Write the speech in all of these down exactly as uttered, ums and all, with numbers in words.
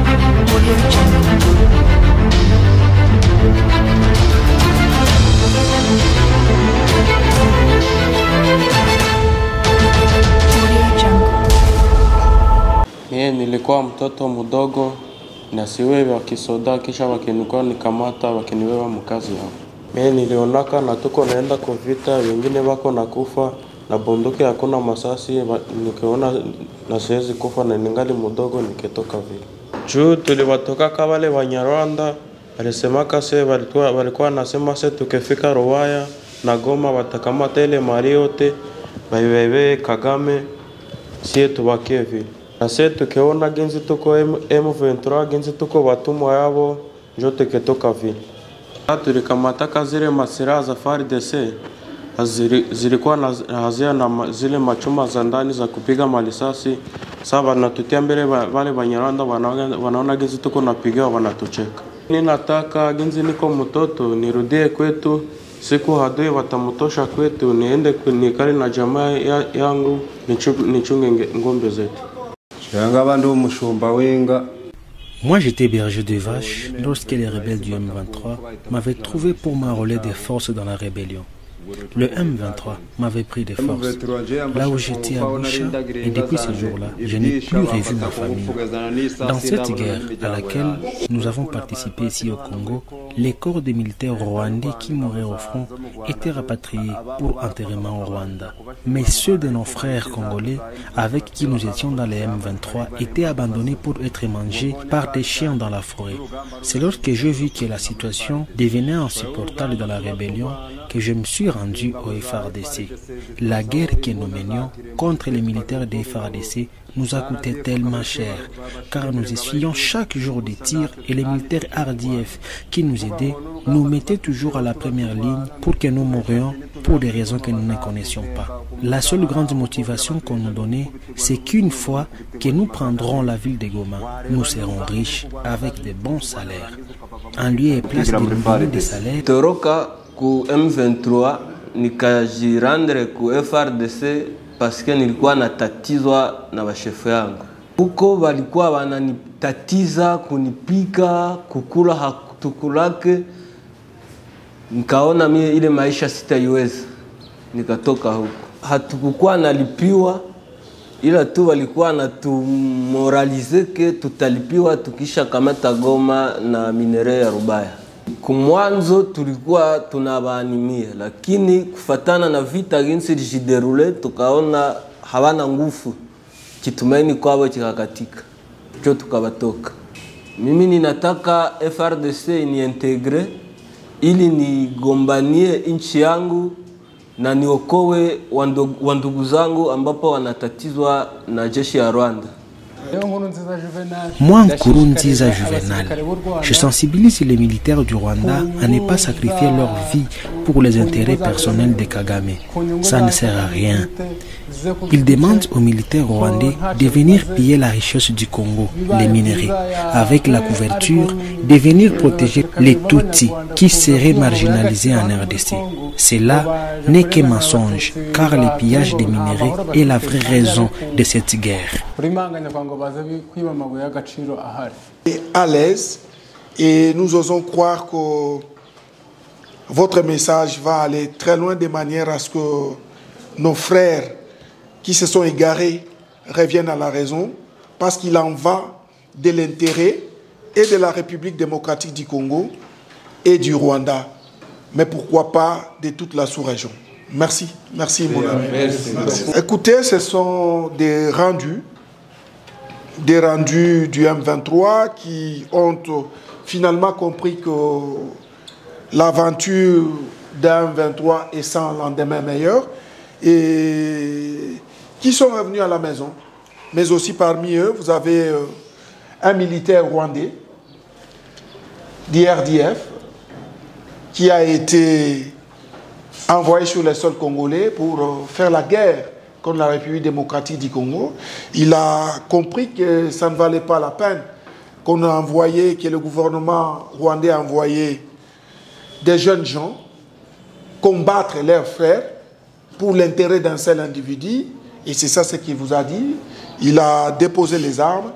Mie nilikuwa mtoto mdogo na siwe wakisoda kisha wakinikuwa nikamata wakiniwewa mkazi yao. Mie nilionaka na tuko naenda kwa vita, wengine wako na kufa na bunduki hakuna masasi, nikiona na siwezi kufa na ningali mdogo nikitoka vile. Juu tuliwatoka kwa wale Wanyarwanda, walisemaka se walikuwa walikuwa nasema se tukifika Ruwaya na Goma watakamata ile mali yote, baiwewe Kagame sie tubakie vile. Na se tukiona genzi tuko M vingt trois, genzi tuko watumwa yabo, njo tukitoka vile. Tulikamataka zile masira za F A R D C, zilikuwa na hazia na zile machuma za ndani za kupiga malisasi. Sasa wanatutia mbele wale Banyarwanda, wanaona genzi tuko napiga wanatucheka. Ninataka genzi niko mtoto nirudie kwetu, siku hadui watamutosha kwetu, niende nikali na jamaa yangu nichunge ngombe zetu. Moi j'étais berger de vaches lorsque les rebelles du M vingt-trois m'avaient trouvé pour m'enrôler des forces dans la rébellion. Le M vingt-trois m'avait pris des forces, là où j'étais à Boucha, et depuis ce jour-là, je n'ai plus revu ma famille. Dans cette guerre à laquelle nous avons participé ici au Congo, les corps des militaires rwandais qui mouraient au front étaient rapatriés pour enterrement au Rwanda. Mais ceux de nos frères congolais avec qui nous étions dans les M vingt-trois étaient abandonnés pour être mangés par des chiens dans la forêt. C'est lorsque j'ai vu que la situation devenait insupportable dans la rébellion que je me suis rendu au F A R D C. La guerre que nous menions contre les militaires des F A R D C nous a coûté tellement cher, car nous essuyions chaque jour des tirs et les militaires R D F qui nous aidaient nous mettaient toujours à la première ligne pour que nous mourions pour des raisons que nous ne connaissions pas. La seule grande motivation qu'on nous donnait, c'est qu'une fois que nous prendrons la ville de Goma, nous serons riches avec de bons salaires. En lieu et place de nous donner des salaires, ku M vingt-trois nikajirandre ku F A R D C parce que nilikuwa natatizwa na bashefu yangu. Huko walikuwa wananitatiza kunipika kukula hakutukulake, nikaona mie ile maisha sitaiweza, nikatoka huko. Hatukukuwa nalipiwa, ila tu walikuwa natumoralize ke tutalipiwa tukisha kamata Goma na minere ya Rubaya. Kumwanzo tulikuwa tunabaanimia, lakini kufatana na vita jinsi lijiderule tukaona hawana nguvu, kitumaini kwao kikakatika, cho tukabatoka. Mimi ninataka F A R D C niintegre ili nigombanie nchi yangu na niokoe wandugu zangu ambapo wanatatizwa na jeshi ya Rwanda. Moi, Nkurunziza Juvenal, je sensibilise les militaires du Rwanda à ne pas sacrifier leur vie pour les intérêts personnels de Kagame. Ça ne sert à rien. Ils demandent aux militaires rwandais de venir piller la richesse du Congo, les minerais, avec la couverture, de venir protéger les Tutsis qui seraient marginalisés en R D C. Cela n'est que mensonge, car le pillage des minerais est la vraie raison de cette guerre. Et à l'aise, et nous osons croire que votre message va aller très loin de manière à ce que nos frères qui se sont égarés reviennent à la raison, parce qu'il en va de l'intérêt et de la République démocratique du Congo et du Rwanda, mais pourquoi pas de toute la sous-région. Merci, merci mon ami. Merci. Merci. Écoutez, ce sont des rendus, des rendus du M vingt-trois qui ont finalement compris que l'aventure d'un M vingt-trois est sans lendemain meilleur et qui sont revenus à la maison. Mais aussi parmi eux, vous avez un militaire rwandais d'I R D F qui a été envoyé sur le sol congolais pour faire la guerre contre la République démocratique du Congo. Il a compris que ça ne valait pas la peine qu'on a envoyé, que le gouvernement rwandais a envoyé des jeunes gens combattre leurs frères pour l'intérêt d'un seul individu. Et c'est ça ce qu'il vous a dit. Il a déposé les armes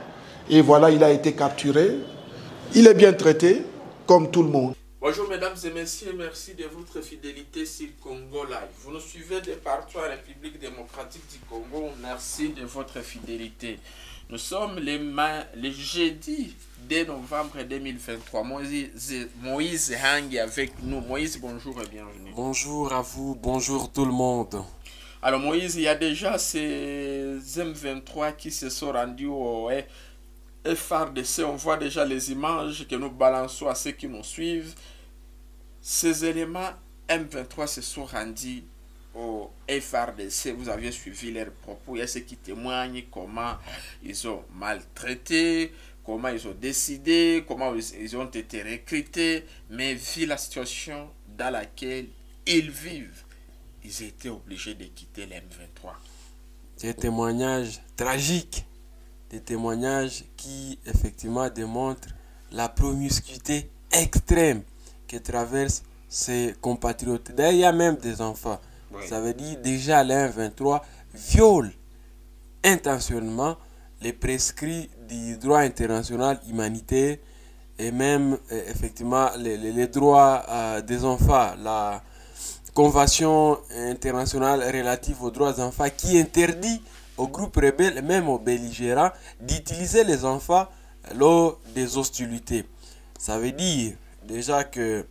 Et voilà, il a été capturé. Il est bien traité, comme tout le monde. Bonjour mesdames et messieurs, merci de votre fidélité sur Congo Live. Vous nous suivez de partout en République démocratique du Congo. Merci de votre fidélité. Nous sommes les, les jeudi deux novembre deux mille vingt-trois. Moïse, Moïse Hangi avec nous. Moïse, bonjour et bienvenue. Bonjour à vous, bonjour tout le monde. Alors Moïse, il y a déjà ces M vingt-trois qui se sont rendus au F R D C. On voit déjà les images que nous balançons à ceux qui nous suivent. Ces éléments M vingt-trois se sont rendus au F R D C. Vous avez suivi leurs propos. Il y a ceux qui témoignent comment ils ont maltraité, comment ils ont décidé, comment ils ont été recrutés. Mais vu la situation dans laquelle ils vivent, ils étaient obligés de quitter l'M vingt-trois. Des témoignages tragiques, des témoignages qui effectivement démontrent la promiscuité extrême que traversent ses compatriotes. D'ailleurs, il y a même des enfants. Oui. Ça veut dire déjà l'M vingt-trois viole intentionnellement les prescrits du droit international humanitaire et même euh, effectivement les, les, les droits euh, des enfants. La Convention internationale relative aux droits des enfants qui interdit aux groupes rebelles et même aux belligérants d'utiliser les enfants lors des hostilités. Ça veut dire déjà que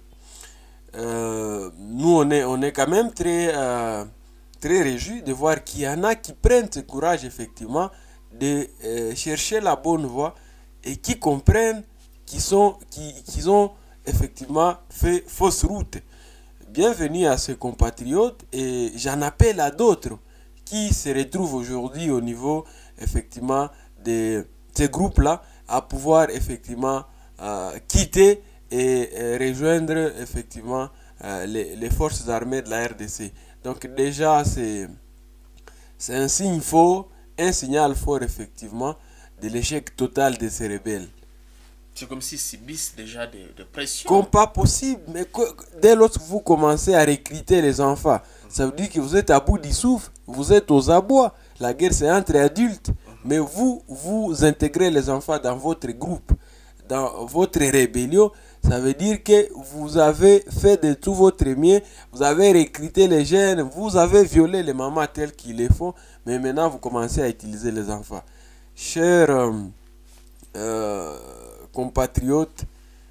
euh, nous on est, on est quand même très, euh, très réjouis de voir qu'il y en a qui prennent ce courage effectivement de euh, chercher la bonne voie et qui comprennent qu'ils sont, qu'ils, qu'ils ont effectivement fait fausse route. Bienvenue à ces compatriotes et j'en appelle à d'autres qui se retrouvent aujourd'hui au niveau effectivement de ces groupes-là à pouvoir effectivement euh, quitter et, et rejoindre effectivement euh, les, les forces armées de la R D C. Donc déjà c'est c'est un signe fort, un signal fort effectivement de l'échec total de ces rebelles. C'est comme s'ils subissent déjà de, de pression. Comme pas possible, mais que, dès lors que vous commencez à recruter les enfants, ça veut dire que vous êtes à bout du souffle, vous êtes aux abois. La guerre c'est entre adultes, mais vous, vous intégrez les enfants dans votre groupe, dans votre rébellion. Ça veut dire que vous avez fait de tout votre mieux, vous avez recruté les jeunes, vous avez violé les mamans telles qu'ils le font, mais maintenant vous commencez à utiliser les enfants. Chers euh, euh, compatriotes,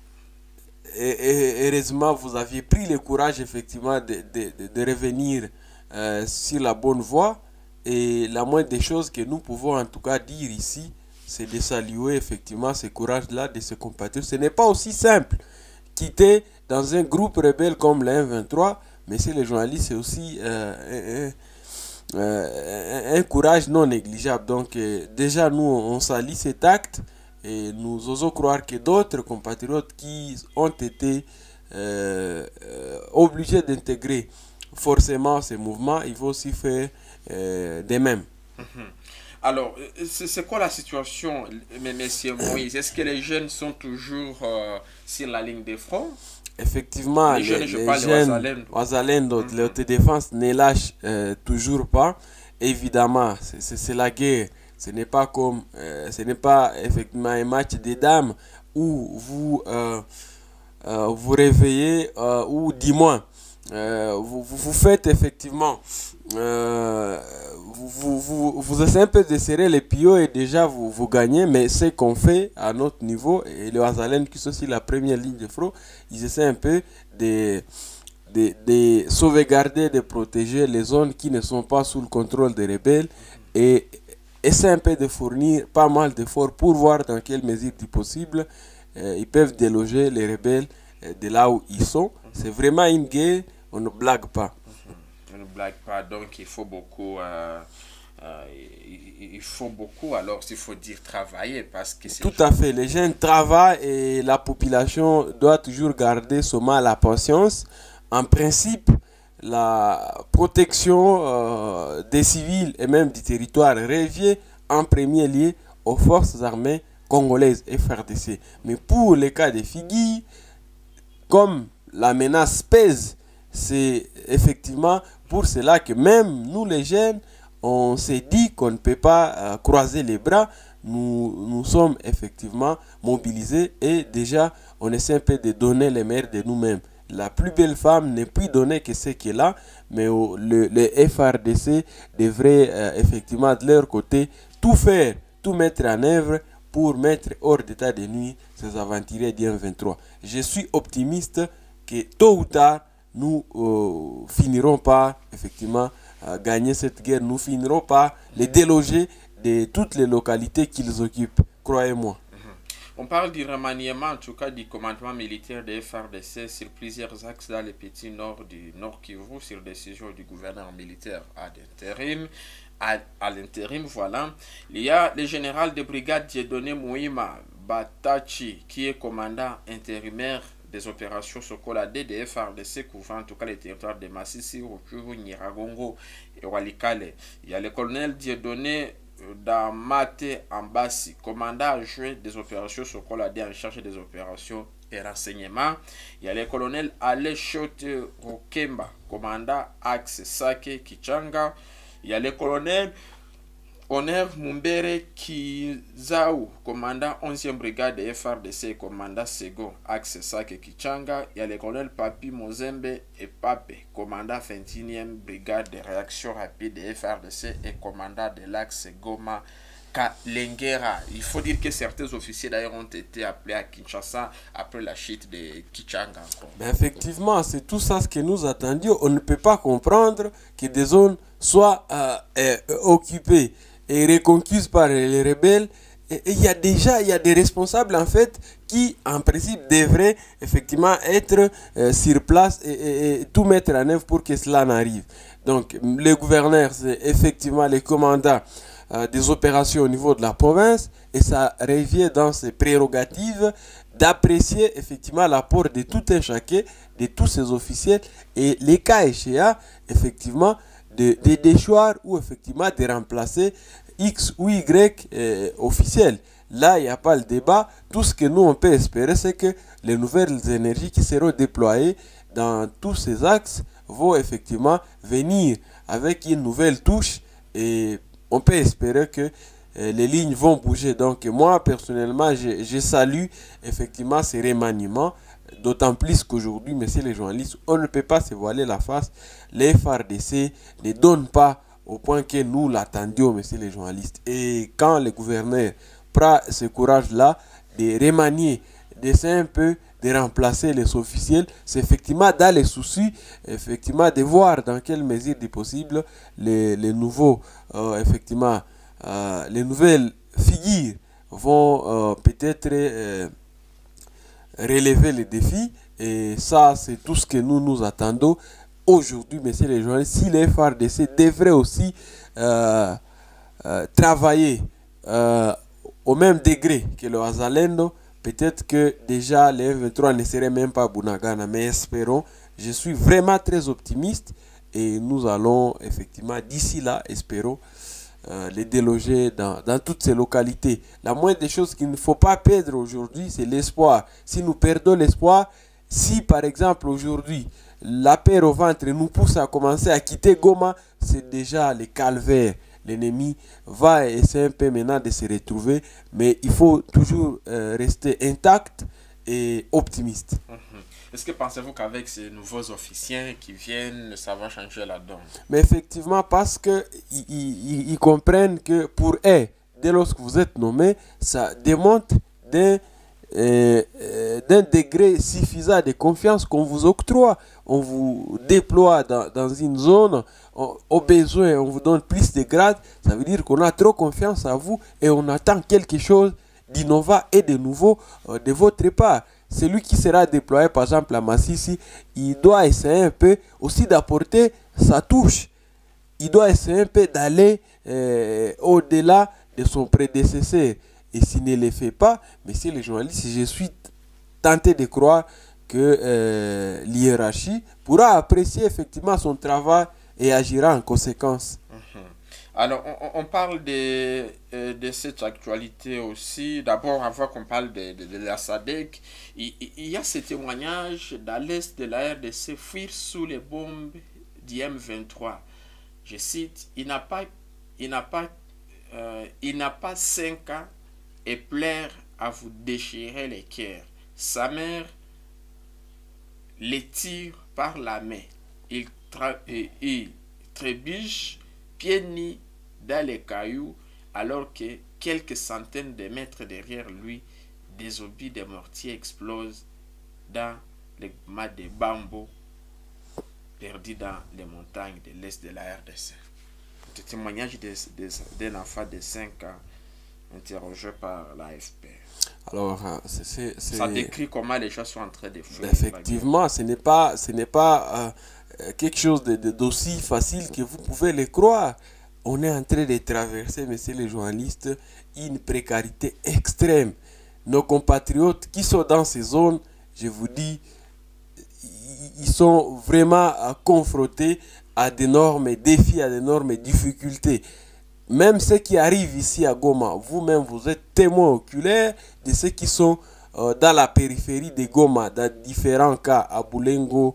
et, et heureusement vous aviez pris le courage effectivement de, de, de, de revenir euh, sur la bonne voie, et la moindre des choses que nous pouvons en tout cas dire ici, c'est de saluer effectivement ce courage là de ces compatriotes. Ce n'est pas aussi simple quitter dans un groupe rebelle comme le M vingt-trois, mais c'est les journalistes, c'est aussi euh, un, un, un courage non négligeable. Donc euh, déjà nous on salue cet acte. Et nous osons croire que d'autres compatriotes qui ont été euh, euh, obligés d'intégrer forcément ces mouvements, ils vont aussi faire euh, de même. Alors, c'est quoi la situation, monsieur Moïse? Est-ce que les jeunes sont toujours euh, sur la ligne de front? Effectivement, les, les jeunes, je les parle jeunes Ouazalendo, mm-hmm. l'autodéfense ne lâche euh, toujours pas. Évidemment, c'est la guerre. Ce n'est pas comme, euh, ce n'est pas effectivement un match de dames où vous euh, euh, vous réveillez euh, ou dis-moi, euh, vous, vous, vous faites effectivement, euh, vous, vous, vous, vous essayez un peu de serrer les pions et déjà vous, vous gagnez, mais ce qu'on fait à notre niveau, et les Ouazalènes qui sont sur la première ligne de front, ils essaient un peu de, de, de sauvegarder, de protéger les zones qui ne sont pas sous le contrôle des rebelles et essaie un peu de fournir pas mal d'efforts pour voir dans quelle mesure du possible euh, ils peuvent déloger les rebelles euh, de là où ils sont. C'est vraiment une guerre, on ne blague pas. On ne blague pas, donc il faut beaucoup, euh, euh, il, il faut beaucoup, alors il faut dire travailler parce que c'est... Tout à fait, les jeunes travaillent et la population doit toujours garder seulement la patience. En principe, la protection euh, des civils et même du territoire revient en premier lieu aux forces armées congolaises F R D C. Mais pour les cas de Figui, comme la menace pèse, c'est effectivement pour cela que même nous les jeunes, on s'est dit qu'on ne peut pas euh, croiser les bras, nous, nous sommes effectivement mobilisés et déjà on essaie un peu de donner les meilleurs de nous-mêmes. La plus belle femme n'est plus donnée que ce qu'elle a, mais le, le F R D C devrait euh, effectivement de leur côté tout faire, tout mettre en œuvre pour mettre hors d'état de nuit ces aventuriers du M vingt-trois. Je suis optimiste que tôt ou tard, nous euh, finirons par effectivement euh, gagner cette guerre. Nous finirons par les déloger de toutes les localités qu'ils occupent, croyez-moi. On parle du remaniement, en tout cas du commandement militaire des F R D C sur plusieurs axes dans le petit nord du Nord Kivu, sur décision du gouverneur militaire à l'intérim. À, à l'intérim, voilà. Il y a le général de brigade Dieudonné Mouima Batachi, qui est commandant intérimaire des opérations Sokolade des F R D C couvrant en tout cas les territoires de Massissi, Rutshuru, Nyiragongo et Walikale. Il y a le colonel Dieudonné Damate Ambassi, commandant adjoint des opérations Sokolade en charge des opérations et renseignements. Il y a le colonel Ale Chote Rokemba, commandant axe Sake Kichanga. Il y a le colonel Honor Mumbere Kizau, commandant onzième brigade de F R D C, commandant Sego, axe Sake Kichanga. Il y a le colonel Papi Mozembe et Pape, commandant vingt et unième brigade de réaction rapide de F R D C et commandant de l'axe Goma Kalengera. Il faut dire que certains officiers d'ailleurs ont été appelés à Kinshasa après la chute de Kichanga. Ben effectivement, c'est tout ça ce que nous attendions. On ne peut pas comprendre que des zones soient euh, euh, occupées et reconquises par les rebelles. Et il y a déjà il y a des responsables en fait qui en principe devraient effectivement être euh, sur place et, et, et tout mettre en œuvre pour que cela n'arrive. Donc le gouverneur, c'est effectivement les commandants euh, des opérations au niveau de la province, et ça revient dans ses prérogatives d'apprécier effectivement l'apport de tout un chacun, de tous ces officiels, et les cas échéants effectivement de, de déchoir ou effectivement de remplacer X ou Y euh, officiels. Là, il n'y a pas le débat. Tout ce que nous, on peut espérer, c'est que les nouvelles énergies qui seront déployées dans tous ces axes vont effectivement venir avec une nouvelle touche, et on peut espérer que euh, les lignes vont bouger. Donc moi, personnellement, je, je salue effectivement ces remaniements, d'autant plus qu'aujourd'hui, messieurs les journalistes, on ne peut pas se voiler la face. Les F R D C ne donnent pas au point que nous l'attendions, messieurs les journalistes. Et quand le gouverneur prend ce courage-là de remanier, d'essayer un peu de remplacer les officiels, c'est effectivement dans les soucis, effectivement, de voir dans quelle mesure est possible les, les nouveaux, euh, effectivement, euh, les nouvelles figures vont euh, peut-être euh, relever les défis. Et ça, c'est tout ce que nous nous attendons. Aujourd'hui, messieurs les journalistes, si les F R D C devraient aussi euh, euh, travailler euh, au même degré que le Wazalendo, peut-être que déjà les M vingt-trois ne seraient même pas Bunagana, mais espérons. Je suis vraiment très optimiste et nous allons effectivement d'ici là, espérons, euh, les déloger dans, dans toutes ces localités. La moindre des choses qu'il ne faut pas perdre aujourd'hui, c'est l'espoir. Si nous perdons l'espoir, si par exemple aujourd'hui la paix au ventre nous pousse à commencer à quitter Goma, c'est déjà le calvaire. L'ennemi va essayer un peu maintenant de se retrouver, mais il faut toujours euh, rester intact et optimiste. Mm-hmm. Est-ce que pensez-vous qu'avec ces nouveaux officiers qui viennent, ça va changer la donne? Mais effectivement, parce qu'ils ils, ils comprennent que pour eux, dès lors que vous êtes nommé, ça démontre d'un euh, euh, d'un degré suffisant de confiance qu'on vous octroie. On vous déploie dans, dans une zone, on, au besoin, on vous donne plus de grades. Ça veut dire qu'on a trop confiance à vous et on attend quelque chose d'innovant et de nouveau euh, de votre part. Celui qui sera déployé, par exemple, à Massissi, il doit essayer un peu aussi d'apporter sa touche. Il doit essayer un peu d'aller euh, au-delà de son prédécesseur. Et s'il ne le fait pas, messieurs les journalistes, je suis tenté de croire que euh, l'hiérarchie pourra apprécier effectivement son travail et agira en conséquence. Mm-hmm. Alors, on, on parle de, de cette actualité aussi. D'abord, avant qu'on parle de, de, de la S A D C, il, il y a ce témoignage dans l'est de la R D C, fuir sous les bombes du M vingt-trois. Je cite, il n'a pas, il n'a pas euh, il n'a pas cinq ans et plaire à vous déchirer les cœurs. Sa mère les tire par la main. Il, et, il trébuche pieds nus dans les cailloux alors que quelques centaines de mètres derrière lui, des obus de mortier explosent dans les mâts de bambou perdus dans les montagnes de l'est de la R D C. Le témoignage d'un enfant de cinq ans interrogé par l'A F P. Alors, c'est, c'est, ça décrit comment les gens sont en train de fuir. Effectivement, ce n'est pas, ce n'est pas euh, quelque chose de, de, d'aussi facile que vous pouvez le croire. On est en train de traverser, messieurs les journalistes, une précarité extrême. Nos compatriotes qui sont dans ces zones, je vous dis, ils sont vraiment confrontés à d'énormes défis, à d'énormes difficultés. Même ceux qui arrivent ici à Goma, vous-même, vous êtes témoins oculaires de ceux qui sont euh, dans la périphérie de Goma, dans différents cas, à Boulengo,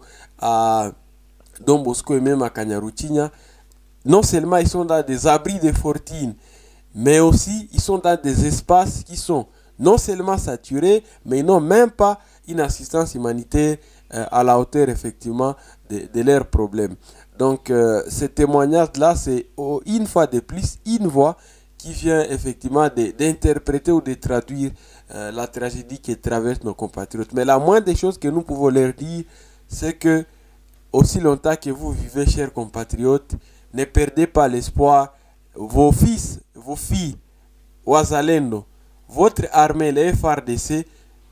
à Don Bosco et même à Kanyaruchinya. Non seulement ils sont dans des abris de fortune, mais aussi ils sont dans des espaces qui sont non seulement saturés, mais ils n'ont même pas une assistance humanitaire euh, à la hauteur effectivement de, de leurs problèmes. Donc euh, ce témoignage-là, c'est oh, une fois de plus une voix qui vient effectivement d'interpréter ou de traduire euh, la tragédie qui traverse nos compatriotes. Mais la moindre des choses que nous pouvons leur dire, c'est que aussi longtemps que vous vivez, chers compatriotes, ne perdez pas l'espoir. Vos fils, vos filles, Wazalendo, votre armée, les F R D C,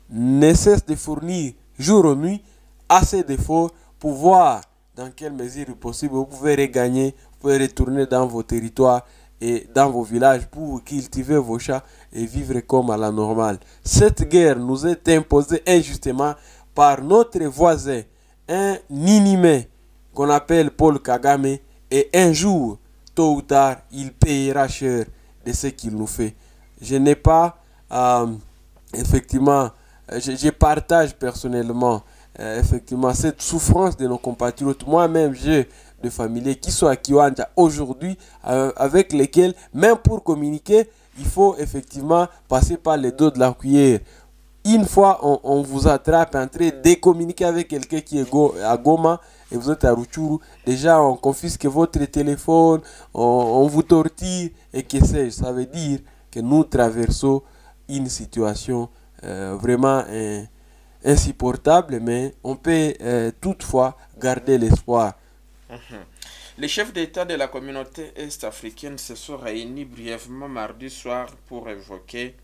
ne cesse de fournir jour et nuit assez d'efforts pour voir dans quelle mesure est possible vous pouvez regagner, vous pouvez retourner dans vos territoires et dans vos villages pour cultiver vos champs et vivre comme à la normale. Cette guerre nous est imposée injustement par notre voisin, un inhumé qu'on appelle Paul Kagame, et un jour, tôt ou tard, il payera cher de ce qu'il nous fait. Je n'ai pas, euh, effectivement, je, je partage personnellement, euh, effectivement, cette souffrance de nos compatriotes. Moi-même, j'ai des familiers qui sont à Kiwanja aujourd'hui, euh, avec lesquels, même pour communiquer, il faut effectivement passer par les dos de la cuillère. Une fois, on, on vous attrape en train de communiquer avec quelqu'un qui est go, à Goma, et vous êtes à Rutshuru, déjà on confisque votre téléphone, on, on vous torture et que sais-je. Ça veut dire que nous traversons une situation euh, vraiment euh, insupportable, mais on peut euh, toutefois garder l'espoir. Mm-hmm. Les chefs d'État de la communauté est-africaine se sont réunis brièvement mardi soir pour évoquer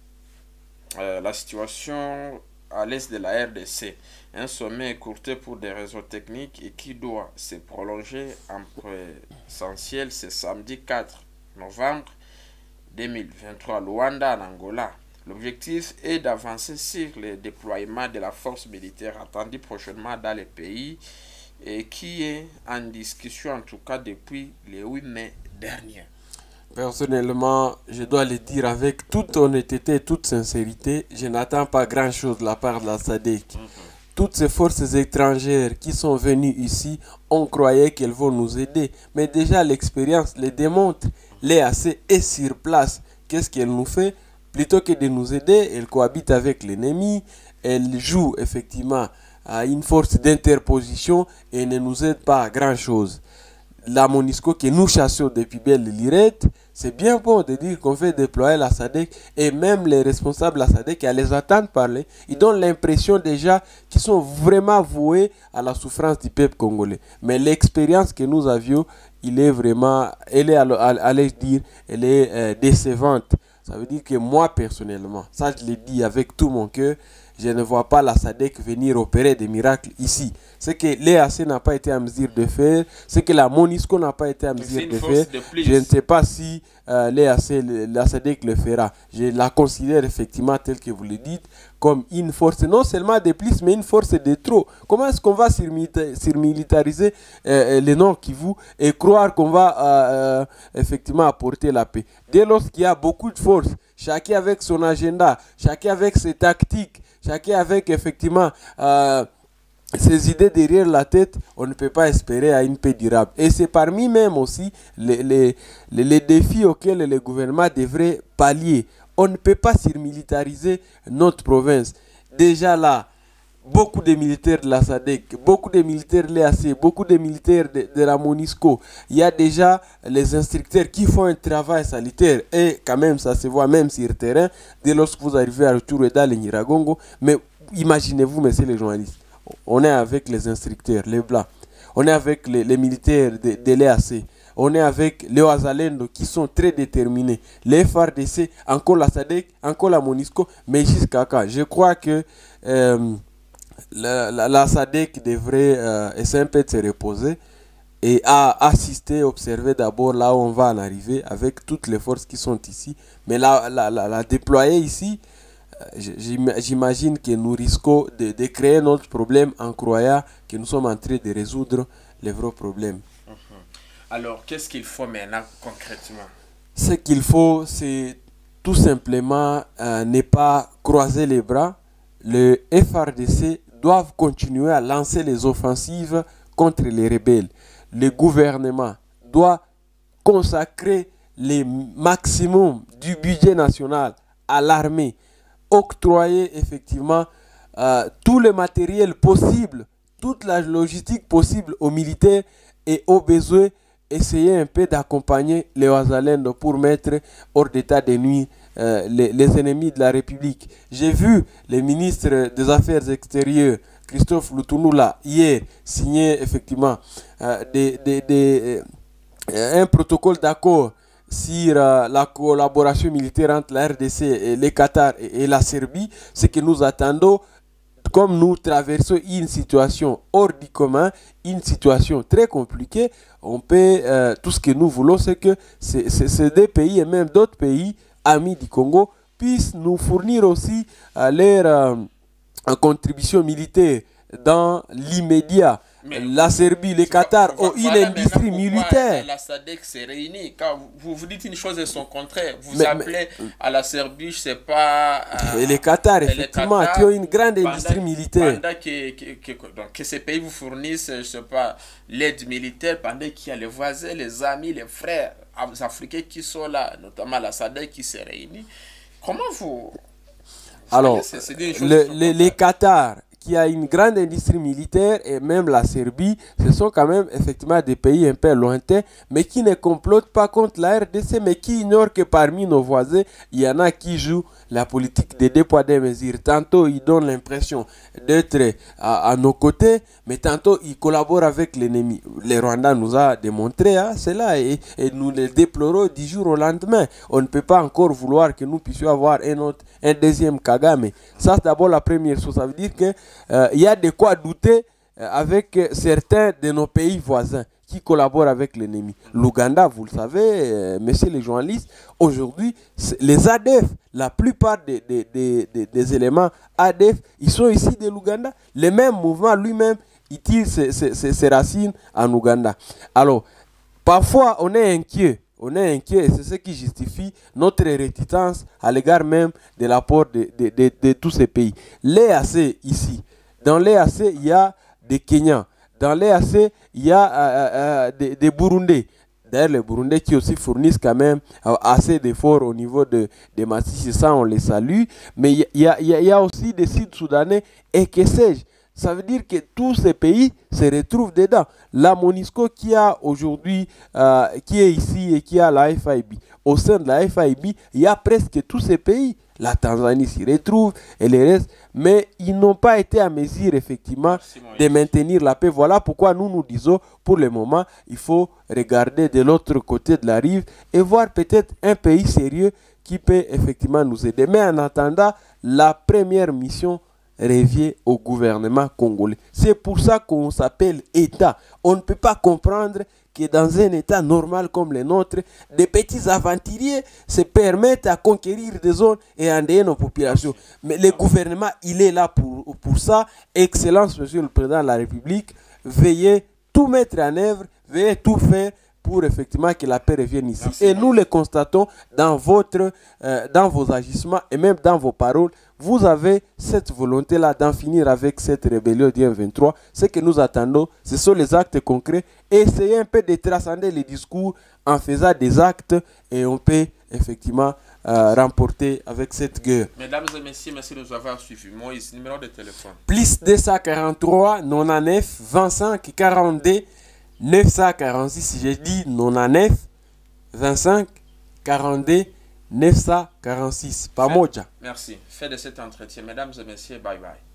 euh, la situation à l'est de la R D C. Un sommet écourté pour des raisons techniques et qui doit se prolonger en présentiel ce samedi quatre novembre deux mille vingt-trois à Luanda, en Angola. L'objectif est d'avancer sur le déploiement de la force militaire attendue prochainement dans le pays et qui est en discussion en tout cas depuis le huit mai dernier. Personnellement, je dois le dire avec toute honnêteté et toute sincérité, je n'attends pas grand-chose de la part de la S A D C. Mm-hmm. Toutes ces forces étrangères qui sont venues ici, on croyait qu'elles vont nous aider. Mais déjà l'expérience les démontre. L'E A C est sur place. Qu'est-ce qu'elle nous fait? Plutôt que de nous aider, elle cohabite avec l'ennemi. Elle joue effectivement à une force d'interposition et ne nous aide pas à grand-chose. La MONUSCO que nous chassons depuis belle lurette, c'est bien bon de dire qu'on fait déployer la S A D C et même les responsables de la S A D C qui les attendent parler, ils donnent l'impression déjà qu'ils sont vraiment voués à la souffrance du peuple congolais. Mais l'expérience que nous avions, il est vraiment, elle est, allez dire, elle est euh, décevante. Ça veut dire que moi personnellement, ça je le dis avec tout mon cœur, je ne vois pas la S A D C venir opérer des miracles ici. Ce que l'E A C n'a pas été en mesure de faire, ce que la MONUSCO n'a pas été en mesure de faire, de je ne sais pas si euh, l'E A C, la S A D C le fera. Je la considère effectivement, telle que vous le dites, comme une force, non seulement de plus, mais une force de trop. Comment est-ce qu'on va surmilitariser euh, les Nord Kivu et croire qu'on va euh, euh, effectivement apporter la paix? Dès lors qu'il y a beaucoup de forces, chacun avec son agenda, chacun avec ses tactiques, chacun avec effectivement euh, ces idées derrière la tête, on ne peut pas espérer à une paix durable. Et c'est parmi même aussi les, les, les, les défis auxquels le gouvernement devrait pallier. On ne peut pas surmilitariser notre province. Déjà là, beaucoup de militaires de la S A D C, beaucoup de militaires de l'E A C, beaucoup de militaires de, de la MONUSCO. Il y a déjà les instructeurs qui font un travail sanitaire. Et quand même, ça se voit même sur le terrain, dès lorsque vous arrivez à Rutshuru et Nyiragongo. Mais imaginez-vous, messieurs les journalistes, on est avec les instructeurs, les Blancs. On est avec les, les militaires de, de l'E A C. On est avec les Wazalendo qui sont très déterminés. Les F R D C, encore la S A D C, encore la MONUSCO, mais jusqu'à quand? Je crois que euh, la, la, la S A D C devrait euh, essayer un peu de se reposer et à assister, observer d'abord là où on va en arriver avec toutes les forces qui sont ici. Mais la, la, la, la déployer ici, j'imagine que nous risquons de, de créer notre problème en croyant que nous sommes en train de résoudre les vrais problèmes. Mm-hmm. Alors, qu'est-ce qu'il faut maintenant concrètement? Ce qu'il faut, c'est tout simplement euh, ne pas croiser les bras. Le F R D C doivent continuer à lancer les offensives contre les rebelles. Le gouvernement doit consacrer le maximum du budget national à l'armée, octroyer effectivement euh, tout le matériel possible, toute la logistique possible aux militaires et aux besoins, essayer un peu d'accompagner les Wazalendo pour mettre hors d'état de nuire euh, les, les ennemis de la République. J'ai vu le ministre des Affaires extérieures, Christophe Lutunula, hier signer effectivement euh, des, des, des, euh, un protocole d'accord sur euh, la collaboration militaire entre la R D C, et le Qatar et, et la Serbie. Ce que nous attendons, comme nous traversons une situation hors du commun, une situation très compliquée, on peut, euh, tout ce que nous voulons, c'est que ces, ces, ces deux pays et même d'autres pays amis du Congo puissent nous fournir aussi euh, leur euh, contribution militaire dans l'immédiat. La Serbie, le Qatar ont une industrie militaire. La S A D C s'est réunie. Quand vous, vous dites une chose et son contraire, vous mais, appelez mais, à la Serbie, je ne sais pas. Euh, et le Qatar, effectivement, Qatar, qui ont une grande industrie pendant, militaire. Pendant que, que, que, donc, que ces pays vous fournissent, je ne sais pas, l'aide militaire, pendant qu'il y a les voisins, les amis, les frères africains qui sont là, notamment la S A D C qui s'est réunie. Comment vous. Alors, c'est, c'est le, le, les Qatar, qui a une grande industrie militaire, et même la Serbie, ce sont quand même effectivement des pays un peu lointains, mais qui ne complotent pas contre la R D C, mais qui ignorent que parmi nos voisins, il y en a qui jouent la politique des deux poids deux mesures. Tantôt, ils donnent l'impression d'être à, à nos côtés, mais tantôt, ils collaborent avec l'ennemi. Le Rwanda nous a démontré hein, cela, et, et nous le déplorons du jour au lendemain. On ne peut pas encore vouloir que nous puissions avoir un, autre, un deuxième Kagame. Ça, c'est d'abord la première chose. Ça veut dire que il euh, y a de quoi douter euh, avec euh, certains de nos pays voisins qui collaborent avec l'ennemi. L'Ouganda, vous le savez, euh, messieurs les journalistes, aujourd'hui, les A D F, la plupart des, des, des, des, des éléments A D F, ils sont ici de l'Ouganda. Le même mouvement lui-même, il tire ses, ses, ses, ses racines en Ouganda. Alors, parfois, on est inquiet. On est inquiet et c'est ce qui justifie notre réticence à l'égard même de l'apport de, de, de, de tous ces pays. L'E A C ici, dans l'E A C, il y a des Kenyans. Dans l'E A C, il y a euh, euh, des, des Burundais. D'ailleurs, les Burundais qui aussi fournissent quand même euh, assez d'efforts au niveau de, de Massissi, ça on les salue. Mais il y, y, y a aussi des Sud-Soudanais et que sais-je. Ça veut dire que tous ces pays se retrouvent dedans. La MONUSCO qui a aujourd'hui, euh, qui est ici et qui a la F I B. Au sein de la F I B, il y a presque tous ces pays. La Tanzanie s'y retrouve et les restes. Mais ils n'ont pas été à mesure, effectivement, de maintenir la paix. Voilà pourquoi nous nous disons, pour le moment, il faut regarder de l'autre côté de la rive et voir peut-être un pays sérieux qui peut effectivement nous aider. Mais en attendant, la première mission revient au gouvernement congolais. C'est pour ça qu'on s'appelle État. On ne peut pas comprendre que dans un État normal comme le nôtre, des petits aventuriers se permettent à conquérir des zones et endeuiller nos populations. Mais le gouvernement, il est là pour, pour ça. Excellence, Monsieur le Président de la République, veuillez tout mettre en œuvre, veuillez tout faire pour effectivement que la paix revienne ici. Merci. Et nous le constatons dans, votre, euh, dans vos agissements et même dans vos paroles. Vous avez cette volonté-là d'en finir avec cette rébellion du M vingt-trois. Ce que nous attendons, ce sont les actes concrets. Essayez un peu de transcender les discours en faisant des actes et on peut effectivement euh, remporter avec cette guerre. Mesdames et messieurs, merci de nous avoir suivis. Moïse, numéro de téléphone. Plus deux cent quarante-trois, quatre-vingt-neuf, vingt-cinq, quarante-deux, neuf cent quarante-six. J'ai dit quatre-vingt-neuf, vingt-cinq, quarante-deux, neuf cent quarante-six. Pas moja. Merci. Fait de cet entretien. Mesdames et messieurs, bye bye.